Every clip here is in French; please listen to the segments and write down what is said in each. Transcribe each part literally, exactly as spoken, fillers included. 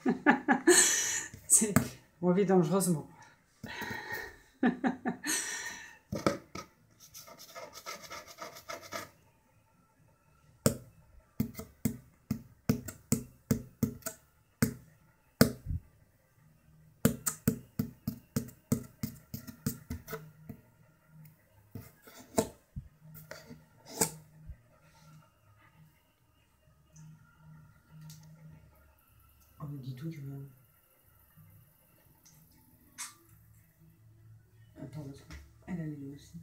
On vit dangereusement. On me dit tout du même. Attends, parce qu'elle, elle est aussi.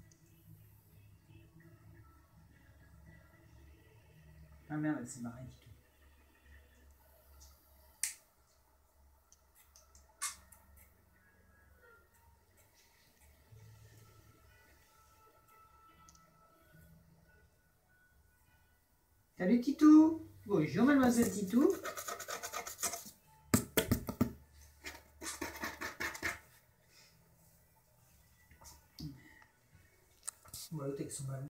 Ah merde, elle s'est marrée, dis tout. Salut Titou. Bonjour mademoiselle Titou. On va l'autre avec son ballon.